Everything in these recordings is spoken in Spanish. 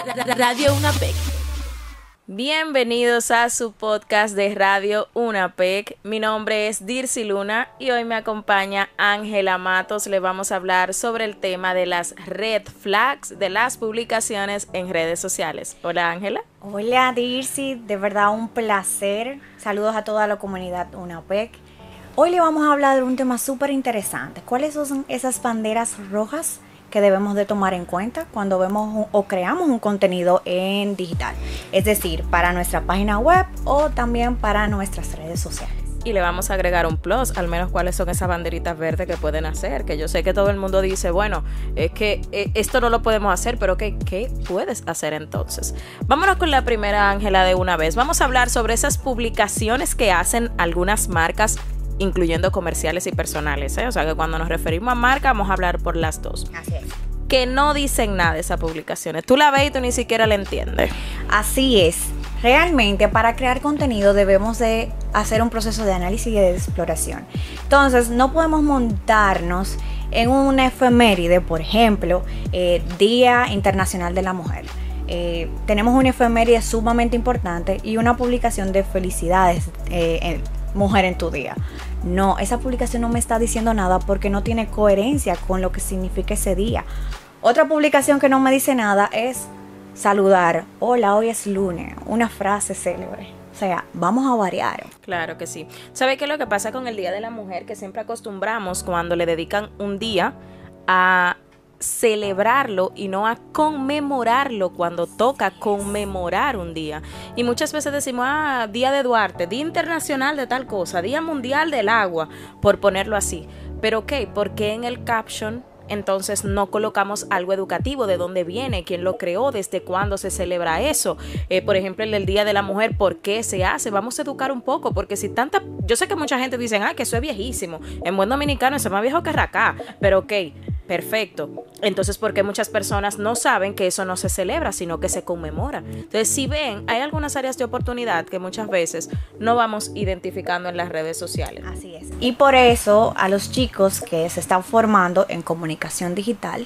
Radio UNAPEC. Bienvenidos a su podcast de Radio UNAPEC. Mi nombre es Dircy Luna y hoy me acompaña Ángela Matos. Le vamos a hablar sobre el tema de las red flags de las publicaciones en redes sociales. Hola, Ángela. Hola, Dircy. De verdad un placer. Saludos a toda la comunidad UNAPEC. Hoy le vamos a hablar de un tema súper interesante. ¿Cuáles son esas banderas rojas que debemos de tomar en cuenta cuando vemos o creamos un contenido en digital? Es decir, para nuestra página web o también para nuestras redes sociales. Y le vamos a agregar un plus, al menos cuáles son esas banderitas verdes que pueden hacer, que yo sé que todo el mundo dice, bueno, es que esto no lo podemos hacer, pero ¿qué puedes hacer entonces? Vámonos con la primera, Ángela, de una vez. Vamos a hablar sobre esas publicaciones que hacen algunas marcas, incluyendo comerciales y personales, ¿eh? O sea que cuando nos referimos a marca vamos a hablar por las dos. Así es. Que no dicen nada de esas publicaciones. Tú la ves y tú ni siquiera la entiendes. Así es. Realmente para crear contenido debemos de hacer un proceso de análisis y de exploración. Entonces no podemos montarnos en una efeméride, por ejemplo, Día Internacional de la Mujer. Tenemos una efeméride sumamente importante y una publicación de felicidades, mujer en tu día. No, esa publicación no me está diciendo nada porque no tiene coherencia con lo que significa ese día. Otra publicación que no me dice nada es saludar. Hola, hoy es lunes. Una frase célebre. O sea, vamos a variar. Claro que sí. ¿Sabe qué es lo que pasa con el Día de la Mujer? Que siempre acostumbramos cuando le dedican un día a celebrarlo y no a conmemorarlo cuando toca conmemorar un día. Y muchas veces decimos, Día de Duarte, Día Internacional de tal cosa, Día Mundial del Agua, por ponerlo así. Pero ¿por qué en el caption entonces no colocamos algo educativo? ¿De dónde viene? ¿Quién lo creó? ¿Desde cuándo se celebra eso? Por ejemplo, el Día de la Mujer, ¿por qué se hace? Vamos a educar un poco, porque si tanta... Yo sé que mucha gente dice, que eso es viejísimo. En buen dominicano eso es más viejo que racá. Pero perfecto. Entonces, ¿por qué muchas personas no saben que eso no se celebra, sino que se conmemora? Entonces, si ven, hay algunas áreas de oportunidad que muchas veces no vamos identificando en las redes sociales. Así es. Y por eso, a los chicos que se están formando en comunicación digital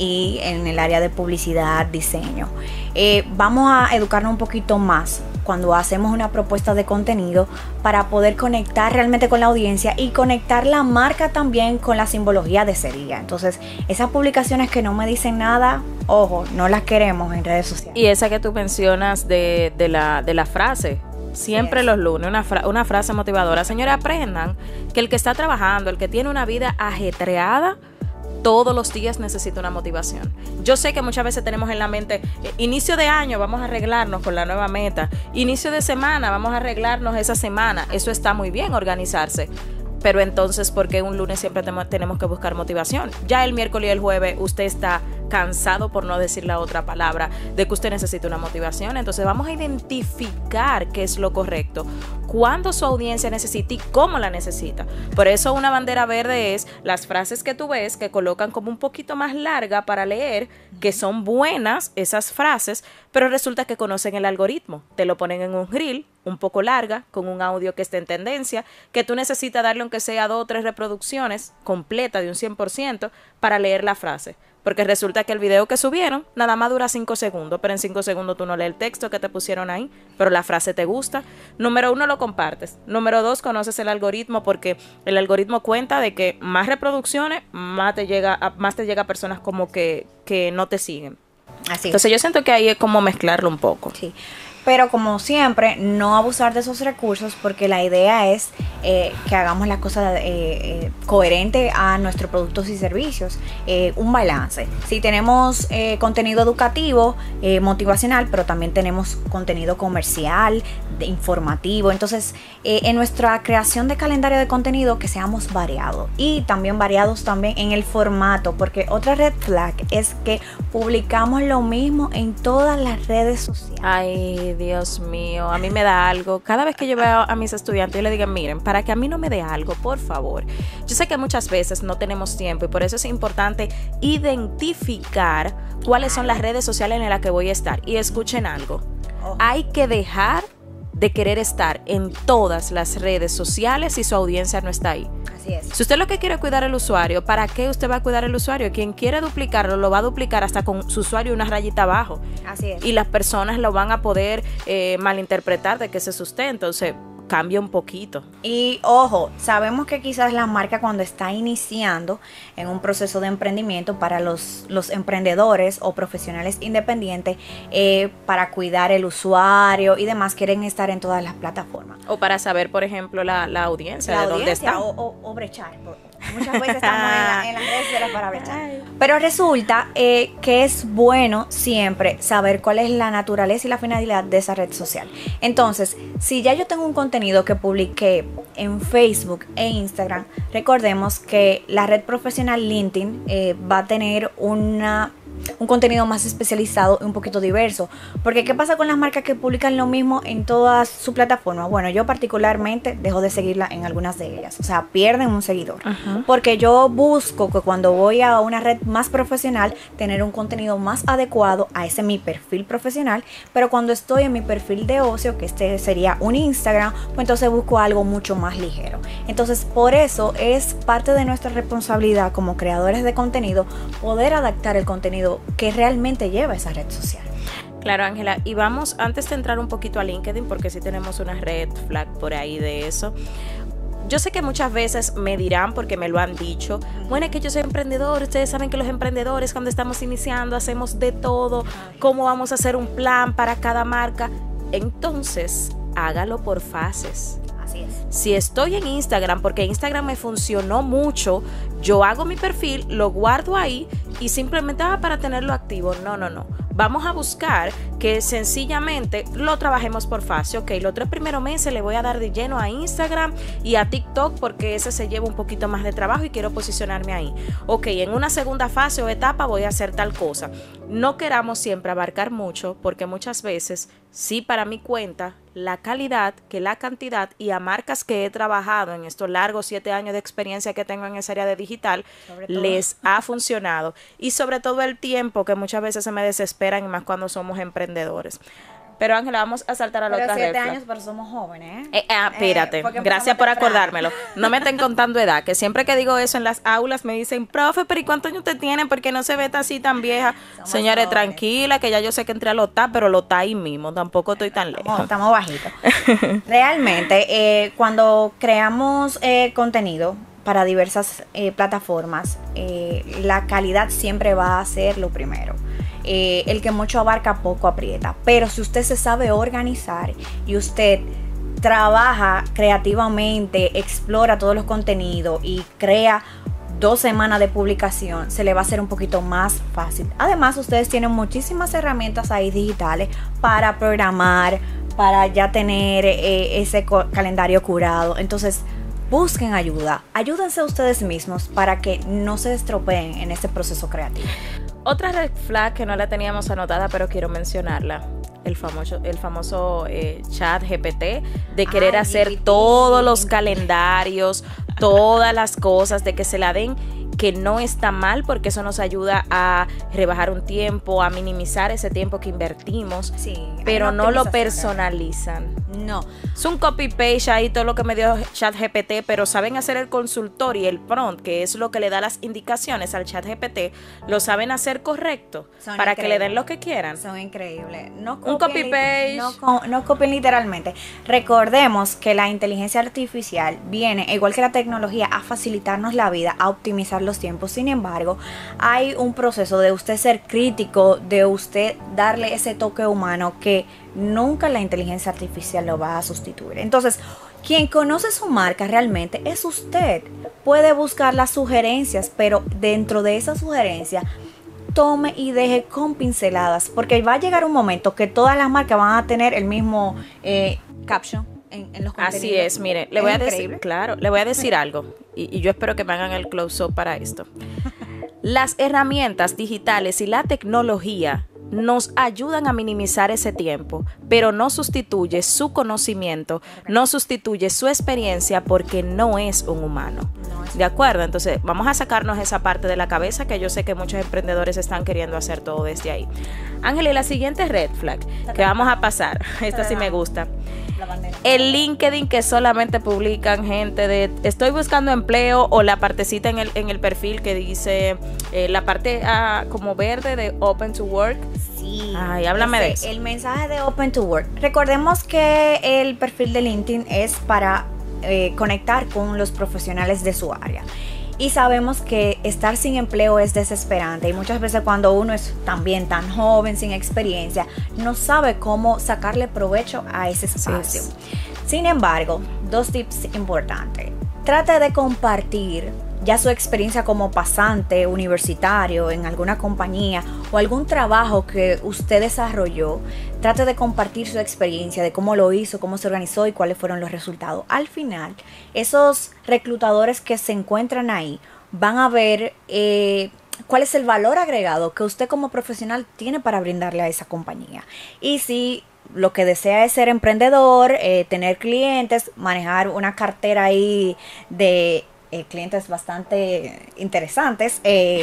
y en el área de publicidad, diseño, vamos a educarnos un poquito más cuando hacemos una propuesta de contenido para poder conectar realmente con la audiencia y conectar la marca también con la simbología de ese día. Entonces, esas publicaciones que no me dicen nada, ojo, no las queremos en redes sociales. Y esa que tú mencionas de la frase, siempre los lunes, una frase motivadora. Señores, aprendan que el que está trabajando, el que tiene una vida ajetreada, todos los días necesita una motivación. Yo sé que muchas veces tenemos en la mente, inicio de año vamos a arreglarnos con la nueva meta, inicio de semana vamos a arreglarnos esa semana. Eso está muy bien, organizarse. Pero entonces, ¿por qué un lunes siempre tenemos que buscar motivación? Ya el miércoles y el jueves usted está cansado, por no decir la otra palabra, de que usted necesita una motivación. Entonces vamos a identificar qué es lo correcto, cuándo su audiencia necesita y cómo la necesita. Por eso una bandera verde es las frases que tú ves que colocan como un poquito más larga para leer, que son buenas esas frases, pero resulta que conocen el algoritmo. Te lo ponen en un reel un poco larga, con un audio que esté en tendencia, que tú necesitas darle aunque sea 2 o 3 reproducciones completa de un 100% para leer la frase. Porque resulta que el video que subieron nada más dura 5 segundos, pero en 5 segundos tú no lees el texto que te pusieron ahí, pero la frase te gusta. Número 1, lo compartes. Número 2, conoces el algoritmo, porque el algoritmo cuenta de que más reproducciones, más te llega a personas como que no te siguen. Así. Entonces yo siento que ahí es como mezclarlo un poco. Sí. Pero como siempre, no abusar de esos recursos, porque la idea es que hagamos las cosas coherente a nuestros productos y servicios. Un balance. Si tenemos contenido educativo, motivacional, pero también tenemos contenido comercial, informativo. Entonces, en nuestra creación de calendario de contenido, que seamos variados. Y también variados también en el formato, porque otra red flag es que publicamos lo mismo en todas las redes sociales. Ay, Dios mío, a mí me da algo. Cada vez que yo veo a mis estudiantes, yo les digo, miren, para que a mí no me dé algo, por favor. Yo sé que muchas veces no tenemos tiempo y por eso es importante identificar cuáles son las redes sociales en las que voy a estar. Y escuchen algo, hay que dejar de querer estar en todas las redes sociales si su audiencia no está ahí. Así es. Si usted lo que quiere es cuidar el usuario, ¿para qué usted va a cuidar el usuario? Quien quiere duplicarlo, lo va a duplicar hasta con su usuario una rayita abajo. Así es. Y las personas lo van a poder malinterpretar de que es usted. Entonces, cambia un poquito. Y ojo, sabemos que quizás la marca cuando está iniciando en un proceso de emprendimiento para los emprendedores o profesionales independientes, para cuidar el usuario y demás, quieren estar en todas las plataformas. O para saber, por ejemplo, la audiencia, de dónde está. O brechar. Muchas veces estamos en las redes sociales para brechar. Pero resulta que es bueno siempre saber cuál es la naturaleza y la finalidad de esa red social. Entonces, si ya yo tengo un contenido que publiqué en Facebook e Instagram, recordemos que la red profesional LinkedIn va a tener un contenido más especializado y un poquito diverso. Porque ¿qué pasa con las marcas que publican lo mismo en todas sus plataformas? Bueno, yo particularmente dejo de seguirla en algunas de ellas. O sea, pierden un seguidor. Porque yo busco que cuando voy a una red más profesional, tener un contenido más adecuado a ese mi perfil profesional. Pero cuando estoy en mi perfil de ocio, que este sería un Instagram, pues entonces busco algo mucho más ligero. Entonces, por eso es parte de nuestra responsabilidad como creadores de contenido poder adaptar el contenido que realmente lleva esa red social. Claro, Ángela, y vamos, antes de entrar un poquito a LinkedIn, porque sí tenemos una red flag por ahí de eso. Yo sé que muchas veces me dirán, porque me lo han dicho, bueno, es que yo soy emprendedor, ustedes saben que los emprendedores cuando estamos iniciando hacemos de todo, cómo vamos a hacer un plan para cada marca. Entonces, hágalo por fases. Así es. Si estoy en Instagram, porque Instagram me funcionó mucho, yo hago mi perfil, lo guardo ahí y simplemente para tenerlo activo. No. Vamos a buscar que sencillamente lo trabajemos por fase. Ok, los 3 primeros meses le voy a dar de lleno a Instagram y a TikTok porque ese se lleva un poquito más de trabajo y quiero posicionarme ahí. Ok, en una segunda fase o etapa voy a hacer tal cosa. No queramos siempre abarcar mucho porque muchas veces, sí, para mi cuenta, la calidad que la cantidad, y a marcas que he trabajado en estos largos 7 años de experiencia que tengo en esa área de digital, les ha funcionado. Y sobre todo el tiempo, que muchas veces se me desesperan, y más cuando somos emprendedores. Pero Ángela, vamos a saltar a la otra red. 7 años, pero somos jóvenes. Espérate, gracias por acordármelo. No me estén contando edad, que siempre que digo eso en las aulas me dicen, profe, pero ¿y cuántos años usted tiene? Porque no se ve así tan vieja. Señores, jóvenes. Tranquila, que ya yo sé que entré a LOTA, pero LOTA ahí mismo, tampoco estoy tan lejos. Estamos bajitos. Realmente, cuando creamos contenido para diversas plataformas, la calidad siempre va a ser lo primero. El que mucho abarca, poco aprieta. Pero si usted se sabe organizar y usted trabaja creativamente, explora todos los contenidos y crea 2 semanas de publicación, se le va a hacer un poquito más fácil. Además, ustedes tienen muchísimas herramientas ahí digitales para programar, para ya tener ese calendario curado. Entonces, busquen ayuda. Ayúdense a ustedes mismos para que no se estropeen en este proceso creativo. Otra red flag que no la teníamos anotada, pero quiero mencionarla, el famoso chat GPT, de querer hacer todos los calendarios, todas las cosas, de que se la den, que no está mal porque eso nos ayuda a rebajar un tiempo, a minimizar ese tiempo que invertimos, sí, pero no lo personalizan. No. Es un copy-paste ahí todo lo que me dio ChatGPT, pero saben hacer el consultor y el prompt, que es lo que le da las indicaciones al ChatGPT, lo saben hacer correcto para que le den lo que quieran. Son increíbles. No un copy-paste. No copien literalmente. Recordemos que la inteligencia artificial viene, igual que la tecnología, a facilitarnos la vida, a optimizar los tiempos. Sin embargo, hay un proceso de usted ser crítico, de usted darle ese toque humano que nunca la inteligencia artificial lo va a sustituir. Entonces, quien conoce su marca realmente es usted. Puede buscar las sugerencias, pero dentro de esa sugerencia, tome y deje con pinceladas, porque va a llegar un momento que todas las marcas van a tener el mismo caption en los contenidos. Así es, mire, le voy a decir, claro, le voy a decir algo, y yo espero que me hagan el close-up para esto. Las herramientas digitales y la tecnología nos ayudan a minimizar ese tiempo, pero no sustituye su conocimiento, no sustituye su experiencia, porque no es un humano. ¿De acuerdo? Entonces, vamos a sacarnos esa parte de la cabeza, que yo sé que muchos emprendedores están queriendo hacer todo desde ahí. Ángela, y la siguiente red flag que vamos a pasar, esta sí me gusta. La bandera. El LinkedIn que solamente publican gente de estoy buscando empleo, o la partecita en el perfil que dice la parte como verde de Open to Work. Sí. Ay, háblame de eso. El mensaje de Open to Work. Recordemos que el perfil de LinkedIn es para conectar con los profesionales de su área. Y sabemos que estar sin empleo es desesperante, y muchas veces cuando uno es también tan joven, sin experiencia, no sabe cómo sacarle provecho a ese espacio. Sí. Sin embargo, 2 tips importantes. Trate de compartir ya su experiencia como pasante universitario en alguna compañía o algún trabajo que usted desarrolló. Trate de compartir su experiencia de cómo lo hizo, cómo se organizó y cuáles fueron los resultados. Al final, esos reclutadores que se encuentran ahí van a ver cuál es el valor agregado que usted como profesional tiene para brindarle a esa compañía. Y si lo que desea es ser emprendedor, tener clientes, manejar una cartera ahí de clientes bastante interesantes,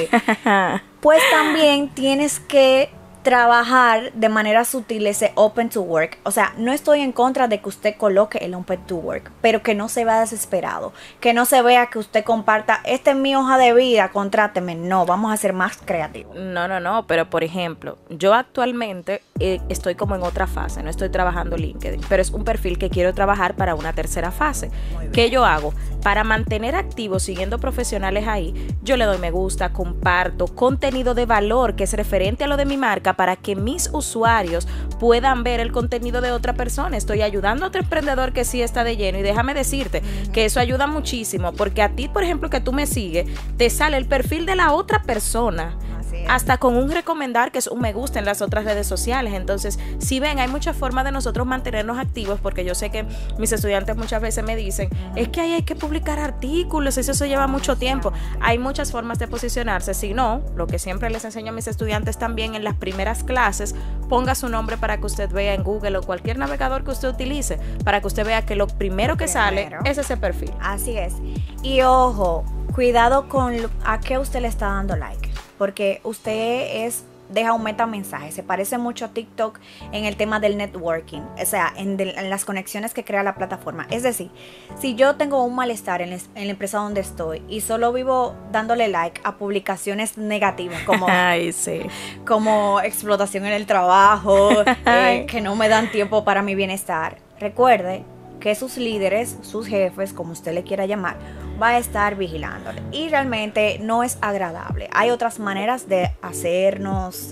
pues también tienes que trabajar de manera sutil ese Open to Work. O sea, no estoy en contra de que usted coloque el Open to Work, pero que no se vea desesperado, que no se vea que usted comparta, esta es mi hoja de vida, contráteme. No, vamos a ser más creativos. No, pero por ejemplo, yo actualmente estoy como en otra fase, no estoy trabajando LinkedIn, pero es un perfil que quiero trabajar para una tercera fase. ¿Qué yo hago? Para mantener activo siguiendo profesionales ahí, yo le doy me gusta, comparto contenido de valor que es referente a lo de mi marca, para que mis usuarios puedan ver el contenido de otra persona. Estoy ayudando a otro emprendedor que sí está de lleno, y déjame decirte que eso ayuda muchísimo, porque a ti, por ejemplo, que tú me sigues, te sale el perfil de la otra persona, hasta con un recomendar, que es un me gusta en las otras redes sociales. Entonces, si ven, hay muchas formas de nosotros mantenernos activos, porque yo sé que mis estudiantes muchas veces me dicen, es que ahí hay que publicar artículos, eso lleva mucho tiempo. Hay muchas formas de posicionarse. Si no, lo que siempre les enseño a mis estudiantes también en las primeras clases, ponga su nombre para que usted vea en Google o cualquier navegador que usted utilice, para que usted vea que lo primero que sale es ese perfil. Así es. Y ojo, cuidado con a qué usted le está dando like, porque usted deja un metamensaje. Se parece mucho a TikTok en el tema del networking, o sea, en las conexiones que crea la plataforma. Es decir, si yo tengo un malestar en la empresa donde estoy y solo vivo dándole like a publicaciones negativas como, ay, sí, como explotación en el trabajo, que no me dan tiempo para mi bienestar, recuerde que sus líderes, sus jefes, como usted le quiera llamar, va a estar vigilándole, y realmente no es agradable. Hay otras maneras de hacernos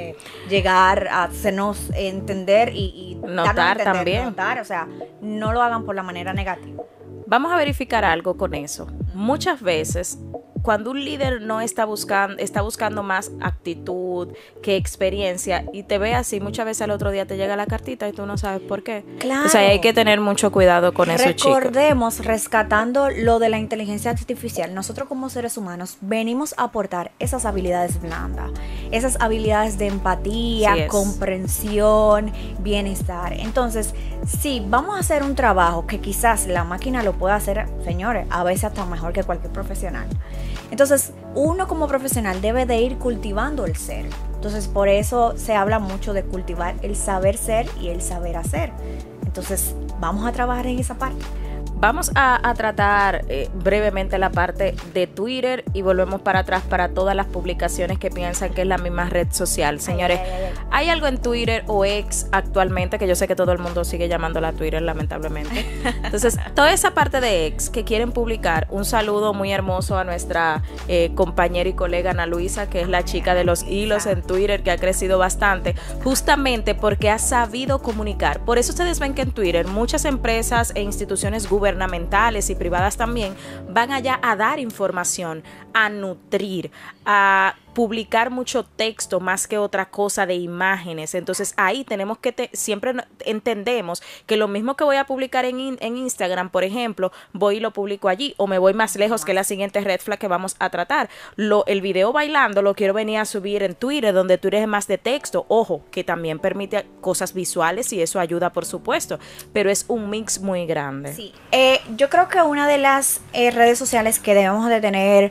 llegar a hacernos entender y notar también. Notar, o sea, no lo hagan por la manera negativa. Vamos a verificar algo con eso. Muchas veces, cuando un líder no está buscando más actitud que experiencia, y te ve así, muchas veces al otro día te llega la cartita y tú no sabes por qué. Claro. O sea, hay que tener mucho cuidado con eso, chicos. Recordemos, rescatando lo de la inteligencia artificial, nosotros como seres humanos venimos a aportar esas habilidades blandas, esas habilidades de empatía, comprensión, bienestar. Entonces, sí, vamos a hacer un trabajo que quizás la máquina lo pueda hacer, señores, a veces hasta mejor que cualquier profesional. Entonces, uno como profesional debe de ir cultivando el ser. Entonces, por eso se habla mucho de cultivar el saber ser y el saber hacer. Entonces, vamos a trabajar en esa parte. Vamos a tratar brevemente la parte de Twitter y volvemos para atrás para todas las publicaciones que piensan que es la misma red social. Señores, hay algo en Twitter o X actualmente, que yo sé que todo el mundo sigue llamándola Twitter, lamentablemente. Entonces, toda esa parte de X que quieren publicar, un saludo muy hermoso a nuestra compañera y colega Ana Luisa, que es la chica de los hilos en Twitter, que ha crecido bastante, justamente porque ha sabido comunicar. Por eso ustedes ven que en Twitter muchas empresas e instituciones gubernamentales y privadas también van allá a dar información, a nutrir, a publicar mucho texto más que otra cosa de imágenes. Entonces ahí tenemos que siempre entendemos que lo mismo que voy a publicar en Instagram, por ejemplo, voy y lo publico allí, o me voy más lejos, que la siguiente red flag que vamos a tratar. El video bailando lo quiero venir a subir en Twitter, donde Twitter es más de texto, ojo, que también permite cosas visuales y eso ayuda, por supuesto, pero es un mix muy grande. Sí, yo creo que una de las redes sociales que debemos de tener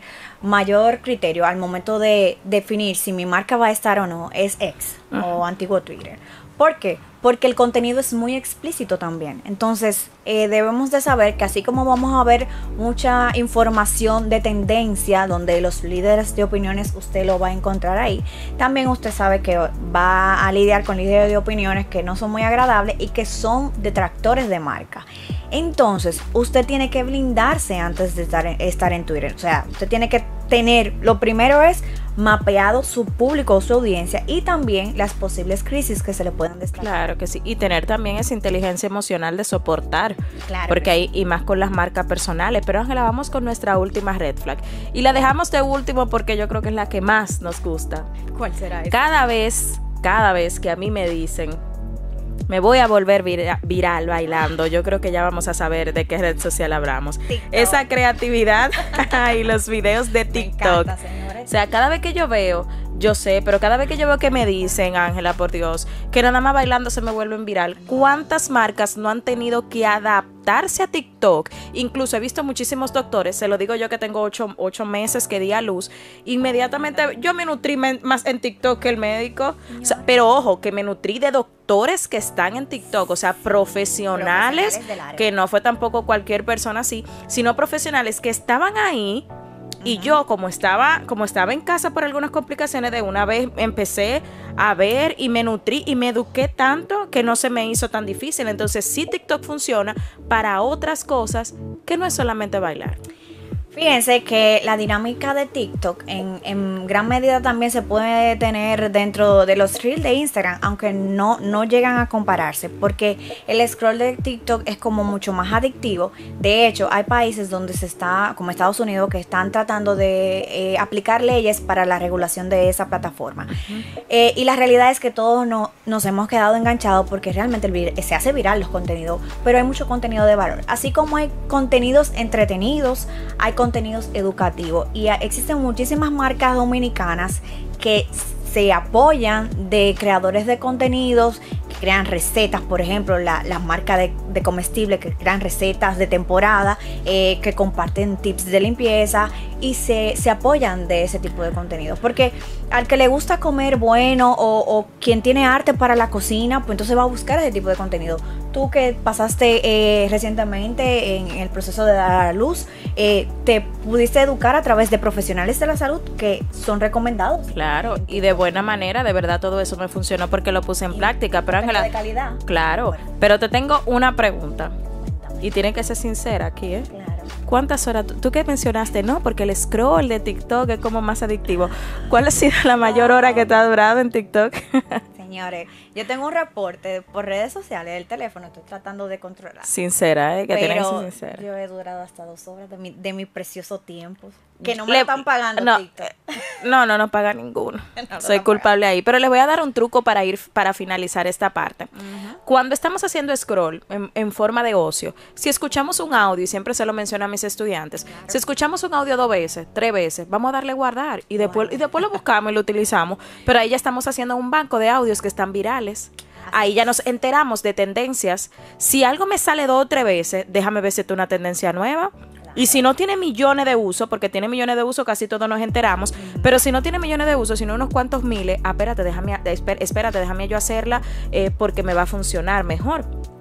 mayor criterio al momento de definir si mi marca va a estar o no es X o antiguo Twitter. ¿Por qué? Porque el contenido es muy explícito también. Entonces, debemos de saber que así como vamos a ver mucha información de tendencia, donde los líderes de opiniones usted lo va a encontrar ahí, también usted sabe que va a lidiar con líderes de opiniones que no son muy agradables y que son detractores de marca. Entonces, usted tiene que blindarse antes de estar en Twitter. O sea, usted tiene que tener, lo primero es mapeado su público o su audiencia y también las posibles crisis que se le puedan destacar. Claro que sí, y tener también esa inteligencia emocional de soportar, Claro, porque ahí, y más con las marcas personales. Pero Ángela, vamos con nuestra última red flag y la dejamos de último porque yo creo que es la que más nos gusta. ¿Cuál será esa? Cada vez que a mí me dicen me voy a volver viral bailando, yo creo que ya vamos a saber de qué red social hablamos. TikTok. Esa creatividad y los videos de TikTok. Me encanta, señores. O sea, cada vez que yo veo, yo sé, pero cada vez que yo veo que me dicen, Ángela, por Dios, que nada más bailando se me vuelven viral, ¿cuántas marcas no han tenido que adaptarse a TikTok? Incluso he visto muchísimos doctores, se lo digo yo que tengo 8 meses que di a luz, inmediatamente yo me nutrí más en TikTok que el médico, o sea, pero ojo, que me nutrí de doctores que están en TikTok, o sea, profesionales del área. que no fue tampoco cualquier persona así, sino profesionales que estaban ahí. Y yo, como estaba en casa por algunas complicaciones, de una vez empecé a ver y me nutrí y me eduqué tanto que no se me hizo tan difícil. Entonces, sí, TikTok funciona para otras cosas que no es solamente bailar. Fíjense que la dinámica de TikTok en gran medida también se puede tener dentro de los reels de Instagram, aunque no llegan a compararse, porque el scroll de TikTok es como mucho más adictivo. De hecho, hay países donde se está, como Estados Unidos, que están tratando de aplicar leyes para la regulación de esa plataforma. Y la realidad es que todos nos hemos quedado enganchados porque realmente se hace viral los contenidos, pero hay mucho contenido de valor. Así como hay contenidos entretenidos, hay contenidos educativos y existen muchísimas marcas dominicanas que se apoyan de creadores de contenidos que crean recetas, por ejemplo, las marcas de comestibles que crean recetas de temporada, que comparten tips de limpieza y se apoyan de ese tipo de contenidos, porque al que le gusta comer bueno o quien tiene arte para la cocina, pues entonces va a buscar ese tipo de contenido. Tú que pasaste recientemente en el proceso de dar a luz, te pudiste educar a través de profesionales de la salud que son recomendados. Claro, y de buena manera, de verdad todo eso me funcionó porque lo puse en práctica. Pero Ángela, de calidad. Claro, Bueno. pero te tengo una pregunta Cuéntame. y tienen que ser sincera aquí, ¿eh? Claro. ¿Cuántas horas? Tú que mencionaste, no, porque el scroll de TikTok es como más adictivo. ¿Cuál ha sido la mayor hora que te ha durado en TikTok? Señores, yo tengo un reporte por redes sociales del teléfono, estoy tratando de controlar. Sincera, que tienen que Pero ser sincera. yo he durado hasta 2 horas de mi precioso tiempo. Que no me Le- lo están pagando no, TikTok. No paga ninguno. No lo Soy están culpable ahí. Pero les voy a dar un truco para finalizar esta parte. Cuando estamos haciendo scroll en forma de ocio, si escuchamos un audio, y siempre se lo menciono a mis estudiantes, si escuchamos un audio 2 veces, 3 veces, vamos a darle guardar y después lo buscamos y lo utilizamos. Pero ahí ya estamos haciendo un banco de audios que están virales. Ahí ya nos enteramos de tendencias. Si algo me sale 2 o 3 veces, déjame ver si es una tendencia nueva. Y si no tiene millones de usos, porque tiene millones de usos, casi todos nos enteramos, pero si no tiene millones de usos, sino unos cuantos miles, espérate, déjame yo hacerla porque me va a funcionar mejor.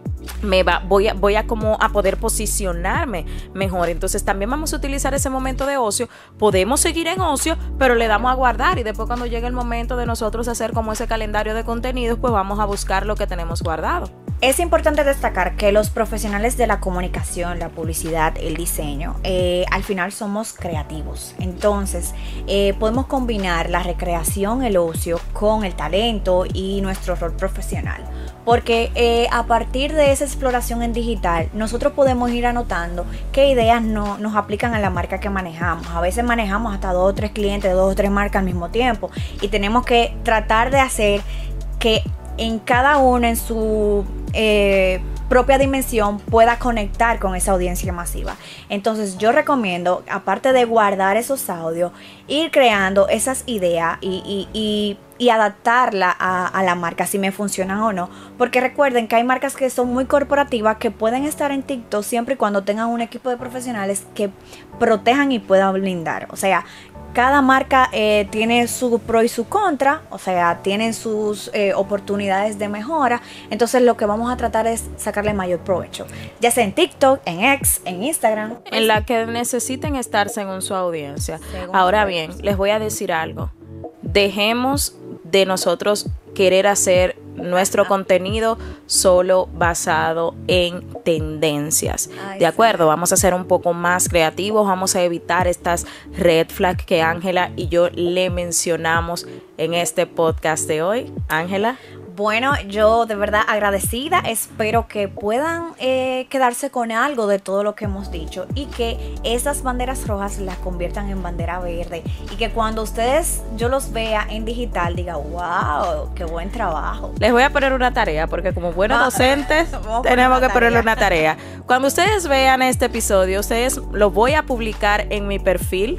Voy a como a poder posicionarme mejor. Entonces también vamos a utilizar ese momento de ocio. Podemos seguir en ocio, pero le damos a guardar y después cuando llegue el momento de nosotros hacer como ese calendario de contenidos, pues vamos a buscar lo que tenemos guardado. Es importante destacar que los profesionales de la comunicación, la publicidad, el diseño, al final somos creativos. Entonces, podemos combinar la recreación, el ocio, con el talento y nuestro rol profesional. Porque a partir de esa exploración en digital, nosotros podemos ir anotando qué ideas nos aplican a la marca que manejamos. A veces manejamos hasta 2 o 3 clientes, 2 o 3 marcas al mismo tiempo. Y tenemos que tratar de hacer que en cada uno en su propia dimensión pueda conectar con esa audiencia masiva. Entonces yo recomiendo, aparte de guardar esos audios, ir creando esas ideas y adaptarla a la marca, si me funcionan o no, porque recuerden que hay marcas que son muy corporativas que pueden estar en TikTok siempre y cuando tengan un equipo de profesionales que protejan y puedan blindar. O sea, cada marca tiene su pro y su contra, o sea, tienen sus oportunidades de mejora. Entonces lo que vamos a tratar es sacarle mayor provecho, ya sea en TikTok, en X, en Instagram, en la que necesiten estar según su audiencia. Ahora bien, les voy a decir algo. Dejemos de nosotros querer hacer nuestro contenido solo basado en tendencias. ¿De acuerdo? Vamos a ser un poco más creativos, vamos a evitar estas red flags que Ángela y yo le mencionamos en este podcast de hoy. Ángela. Bueno, yo de verdad agradecida, espero que puedan quedarse con algo de todo lo que hemos dicho y que esas banderas rojas las conviertan en bandera verde y que cuando ustedes, yo los vea en digital, diga, wow, qué buen trabajo. Les voy a poner una tarea porque como buenos docentes tenemos que ponerle una tarea. Cuando ustedes vean este episodio, ustedes lo voy a publicar en mi perfil.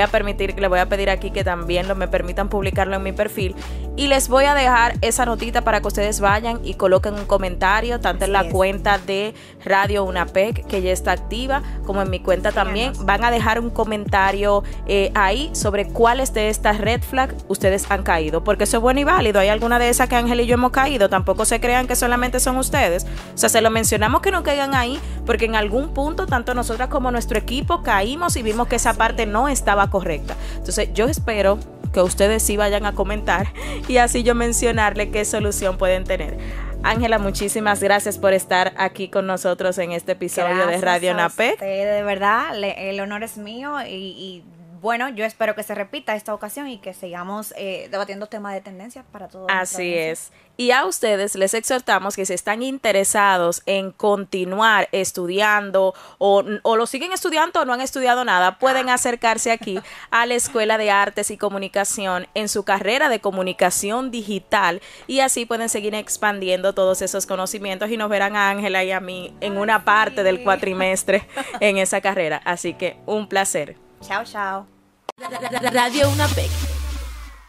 Le voy a pedir aquí que también me permitan publicarlo en mi perfil y les voy a dejar esa notita para que ustedes vayan y coloquen un comentario tanto en la cuenta de Radio UNAPEC, que ya está activa, como en mi cuenta también. Van a dejar un comentario ahí sobre cuáles de estas red flags ustedes han caído, porque eso es bueno y válido. Hay alguna de esas que Ángel y yo hemos caído, tampoco se crean que solamente son ustedes. O sea, se lo mencionamos que no caigan ahí porque en algún punto tanto nosotras como nuestro equipo caímos y vimos que esa parte no estaba correcta. Entonces yo espero que ustedes sí vayan a comentar y así yo mencionarle qué solución pueden tener. Ángela, muchísimas gracias por estar aquí con nosotros en este episodio de Radio UNAPEC. De verdad, el honor es mío y bueno, yo espero que se repita esta ocasión y que sigamos debatiendo temas de tendencia para todos. Así es. Y a ustedes les exhortamos que si están interesados en continuar estudiando o lo siguen estudiando o no han estudiado nada, pueden acercarse aquí a la Escuela de Artes y Comunicación en su carrera de comunicación digital y así pueden seguir expandiendo todos esos conocimientos y nos verán a Ángela y a mí en una parte del cuatrimestre en esa carrera. Así que un placer. Chao, chao. Radio UNAPEC.